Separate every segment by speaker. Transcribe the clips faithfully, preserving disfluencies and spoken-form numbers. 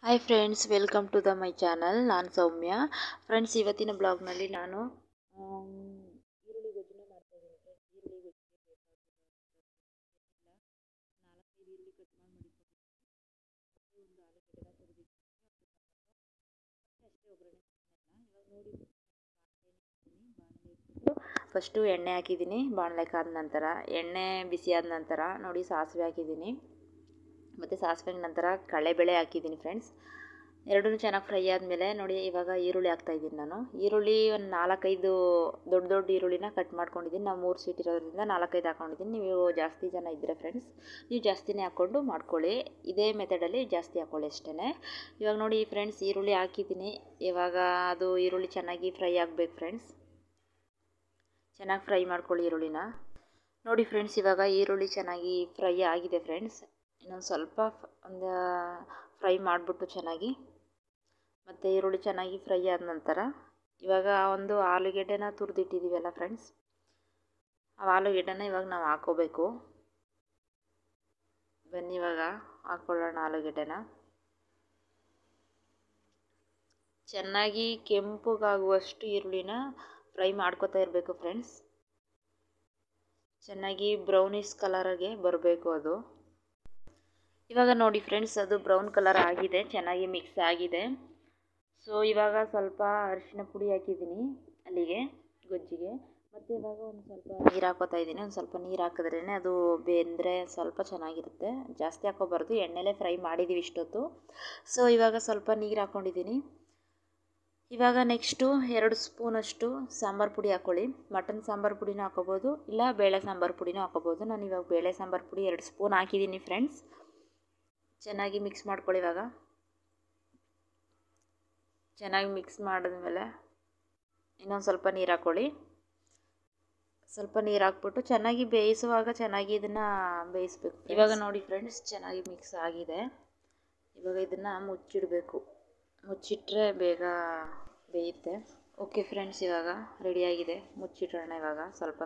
Speaker 1: Hi friends, welcome to the my channel. ನಾನು Soumya. Friends, ಇವತ್ತಿನ ಬ್ಲಾಗ್ನಲ್ಲಿ ನಾನು ಆಮ್, ಈರುಳ್ಳಿ ಗೊಜ್ಜನ್ನ ಮಾಡ್ತಾಯಿದ್ದೀನಿ. ಫ್ರೆಂಡ್ಸ್, ಈರುಳ್ಳಿ ಗೊಜ್ಜಿಗೆ ಬೇಕಾಗಿರೋ ನಾಲ್ಕೈದು ಈರುಳ್ಳಿ ಕಟ್ ಮಾಡಿ ಮಡಿಕೊಂಡಿದ್ದೀನಿ. ಒಂದು ಆಲೂಗಡ್ಡೆನ ತುರಿದಿದ್ದೀನಿ. ಅಷ್ಟೇ ಒಗ್ಗರಣೆ ಇವಾಗ ನೋಡಿ ಬಾಣಲೆ ಇಟ್ಬಿಟ್ಟು ಫಸ್ಟು ಎಣ್ಣೆ ಹಾಕಿದ್ದೀನಿ. ಬಾಣಲೆ ಕಾದ ನಂತರ ಎಣ್ಣೆ ಬಿಸಿ ಆದ ನಂತರ ನೋಡಿ ಸಾಸಿವೆ ಹಾಕಿದ್ದೀನಿ. ಮತ್ತು ಸಾಸಿವೆ ನಂತರ ಕಡಲೆಬೇಳೆ ಹಾಕಿದ್ದೀನಿ. ಫ್ರೆಂಡ್ಸ್, ಎರಡೂ ಚೆನ್ನಾಗಿ ಫ್ರೈ ಆದಮೇಲೆ ನೋಡಿ ಇವಾಗ ಈರುಳ್ಳಿ ಹಾಕ್ತಾಯಿದ್ದೀನಿ. ನಾನು ಈರುಳ್ಳಿ ಒಂದು ನಾಲ್ಕೈದು ದೊಡ್ಡ ದೊಡ್ಡ ಈರುಳ್ಳಿನ ಕಟ್ ಮಾಡ್ಕೊಂಡಿದ್ದೀನಿ. ನಾವು ಮೂರು ಸೀಟ್ ಇರೋದ್ರಿಂದ ನಾಲ್ಕೈದು ಹಾಕ್ಕೊಂಡಿದ್ದೀನಿ. ನೀವು ಜಾಸ್ತಿ ಜನ ಇದ್ದರೆ ಫ್ರೆಂಡ್ಸ್ ನೀವು ಜಾಸ್ತಿನೇ ಹಾಕ್ಕೊಂಡು ಮಾಡ್ಕೊಳ್ಳಿ. ಇದೇ ಮೆಥಡಲ್ಲಿ ಜಾಸ್ತಿ ಹಾಕ್ಕೊಳ್ಳಿ ಅಷ್ಟೇ. ಇವಾಗ ನೋಡಿ ಫ್ರೆಂಡ್ಸ್, ಈರುಳ್ಳಿ ಹಾಕಿದ್ದೀನಿ. ಇವಾಗ ಅದು ಈರುಳ್ಳಿ ಚೆನ್ನಾಗಿ ಫ್ರೈ ಆಗಬೇಕು. ಫ್ರೆಂಡ್ಸ್, ಚೆನ್ನಾಗಿ ಫ್ರೈ ಮಾಡ್ಕೊಳ್ಳಿ ಈರುಳ್ಳಿನ. ನೋಡಿ ಫ್ರೆಂಡ್ಸ್, ಇವಾಗ ಈರುಳ್ಳಿ ಚೆನ್ನಾಗಿ ಫ್ರೈ ಆಗಿದೆ. ಫ್ರೆಂಡ್ಸ್, ಇನ್ನೊಂದು ಸ್ವಲ್ಪ ಒಂದು ಫ್ರೈ ಮಾಡಿಬಿಟ್ಟು ಚೆನ್ನಾಗಿ ಮತ್ತು ಈರುಳ್ಳಿ ಚೆನ್ನಾಗಿ ಫ್ರೈ ಆದ ನಂತರ ಇವಾಗ ಒಂದು ಆಲೂಗೆಡ್ಡೆನ ತುರಿದಿಟ್ಟಿದ್ದೀವಲ್ಲ ಫ್ರೆಂಡ್ಸ್, ಆ ಆಲೂಗೆಡ್ಡೆನ ಇವಾಗ ನಾವು ಹಾಕ್ಕೋಬೇಕು. ಬನ್ನಿ ಇವಾಗ ಹಾಕ್ಕೊಳ್ಳೋಣ ಆಲೂಗೆಡ್ಡೆನ. ಚೆನ್ನಾಗಿ ಕೆಂಪಗಾಗುವಷ್ಟು ಈರುಳ್ಳಿನ ಫ್ರೈ ಮಾಡ್ಕೊತಾ ಇರಬೇಕು. ಫ್ರೆಂಡ್ಸ್, ಚೆನ್ನಾಗಿ ಬ್ರೌನಿಷ್ ಕಲರ್ಗೆ ಬರಬೇಕು ಅದು. ಇವಾಗ ನೋಡಿ ಫ್ರೆಂಡ್ಸ್, ಅದು ಬ್ರೌನ್ ಕಲರ್ ಆಗಿದೆ, ಚೆನ್ನಾಗಿ ಮಿಕ್ಸ್ ಆಗಿದೆ. ಸೊ ಇವಾಗ ಸ್ವಲ್ಪ ಅರಿಶಿನ ಪುಡಿ ಹಾಕಿದ್ದೀನಿ ಅಲ್ಲಿಗೆ ಗೊಜ್ಜಿಗೆ. ಮತ್ತು ಇವಾಗ ಒಂದು ಸ್ವಲ್ಪ ನೀರು ಹಾಕೋತಾ ಇದ್ದೀನಿ. ಒಂದು ಸ್ವಲ್ಪ ನೀರು ಹಾಕಿದ್ರೇ ಅದು ಬೆಂದರೆ ಸ್ವಲ್ಪ ಚೆನ್ನಾಗಿರುತ್ತೆ. ಜಾಸ್ತಿ ಹಾಕೋಬಾರ್ದು, ಎಣ್ಣೆಲೇ ಫ್ರೈ ಮಾಡಿದ್ದೀವಿ ಇಷ್ಟೊತ್ತು. ಸೊ ಇವಾಗ ಸ್ವಲ್ಪ ನೀರು ಹಾಕ್ಕೊಂಡಿದ್ದೀನಿ. ಇವಾಗ ನೆಕ್ಸ್ಟು ಎರಡು ಸ್ಪೂನಷ್ಟು ಸಾಂಬಾರು ಪುಡಿ ಹಾಕ್ಕೊಳ್ಳಿ. ಮಟನ್ ಸಾಂಬಾರು ಪುಡಿನೂ ಹಾಕೋಬೋದು, ಇಲ್ಲ ಬೇಳೆ ಸಾಂಬಾರು ಪುಡಿನೂ ಹಾಕೋಬೋದು. ನಾನು ಇವಾಗ ಬೇಳೆ ಸಾಂಬಾರು ಪುಡಿ ಎರಡು ಸ್ಪೂನ್ ಹಾಕಿದ್ದೀನಿ. ಫ್ರೆಂಡ್ಸ್, ಚೆನ್ನಾಗಿ ಮಿಕ್ಸ್ ಮಾಡ್ಕೊಳ್ಳಿ. ಇವಾಗ ಚೆನ್ನಾಗಿ ಮಿಕ್ಸ್ ಮಾಡಿದ್ಮೇಲೆ ಇನ್ನೊಂದು ಸ್ವಲ್ಪ ನೀರು ಹಾಕ್ಕೊಳ್ಳಿ. ಸ್ವಲ್ಪ ನೀರು ಹಾಕ್ಬಿಟ್ಟು ಚೆನ್ನಾಗಿ ಬೇಯಿಸುವಾಗ ಚೆನ್ನಾಗಿ ಇದನ್ನು ಬೇಯಿಸ್ಬೇಕು. ಇವಾಗ ನೋಡಿ ಫ್ರೆಂಡ್ಸ್, ಚೆನ್ನಾಗಿ ಮಿಕ್ಸ್ ಆಗಿದೆ. ಇವಾಗ ಇದನ್ನು ಮುಚ್ಚಿಡಬೇಕು. ಮುಚ್ಚಿಟ್ರೆ ಬೇಗ ಬೇಯುತ್ತೆ. ಓಕೆ ಫ್ರೆಂಡ್ಸ್, ಇವಾಗ ರೆಡಿಯಾಗಿದೆ. ಮುಚ್ಚಿಡೋಣ ಇವಾಗ ಸ್ವಲ್ಪ.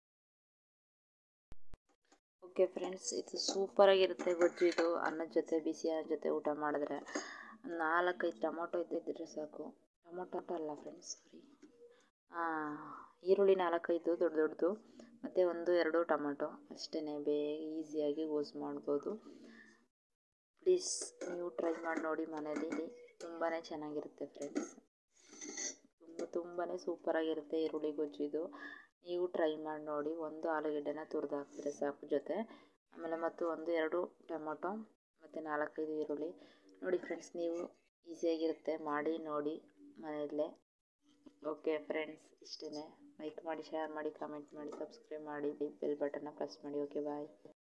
Speaker 1: ಓಕೆ ಫ್ರೆಂಡ್ಸ್, ಇದು ಸೂಪರಾಗಿರುತ್ತೆ ಗೊಜ್ಜು. ಇದು ಅನ್ನದ ಜೊತೆ, ಬಿಸಿ ಅನ್ನದ ಜೊತೆ ಊಟ ಮಾಡಿದ್ರೆ ನಾಲ್ಕೈದು ಟೊಮೊಟೊ ಇದ್ದಿದ್ದರೆ ಸಾಕು. ಟೊಮೊಟೊ ಅಲ್ಲ ಫ್ರೆಂಡ್ಸ್, ಸಾರಿ, ಈರುಳ್ಳಿ ನಾಲ್ಕೈದು ದೊಡ್ಡ ದೊಡ್ಡದು ಮತ್ತು ಒಂದು ಎರಡು ಟೊಮೊಟೊ ಅಷ್ಟೇ. ಬೇಗ ಈಸಿಯಾಗಿ ಯೂಸ್ ಮಾಡ್ಬೋದು. ಪ್ಲೀಸ್ ನೀವು ಟ್ರೈ ಮಾಡಿ ನೋಡಿ ಮನೇಲಿ. ತುಂಬಾ ಚೆನ್ನಾಗಿರುತ್ತೆ ಫ್ರೆಂಡ್ಸ್. ತುಂಬ ತುಂಬಾ ಸೂಪರಾಗಿರುತ್ತೆ ಈರುಳ್ಳಿ ಗೊಜ್ಜು ಇದು. ನೀವು ಟ್ರೈ ಮಾಡಿ ನೋಡಿ. ಒಂದು ಆಲೂಗೆಡ್ಡೆನ ತುರಿದು ಹಾಕಿದ್ರೆ ಸಾಕು ಜೊತೆ. ಆಮೇಲೆ ಮತ್ತು ಒಂದು ಎರಡು ಟೊಮೊಟೊ ಮತ್ತು ನಾಲ್ಕೈದು ಈರುಳ್ಳಿ. ನೋಡಿ ಫ್ರೆಂಡ್ಸ್, ನೀವು ಈಸಿಯಾಗಿರುತ್ತೆ, ಮಾಡಿ ನೋಡಿ ಮನೆಯಲ್ಲೇ. ಓಕೆ ಫ್ರೆಂಡ್ಸ್, ಇಷ್ಟೇ. ಲೈಕ್ ಮಾಡಿ, ಶೇರ್ ಮಾಡಿ, ಕಮೆಂಟ್ ಮಾಡಿ, ಸಬ್ಸ್ಕ್ರೈಬ್ ಮಾಡಿ, ಬೆಲ್ ಬಟನ್ನ ಪ್ರೆಸ್ ಮಾಡಿ. ಓಕೆ, ಬಾಯ್.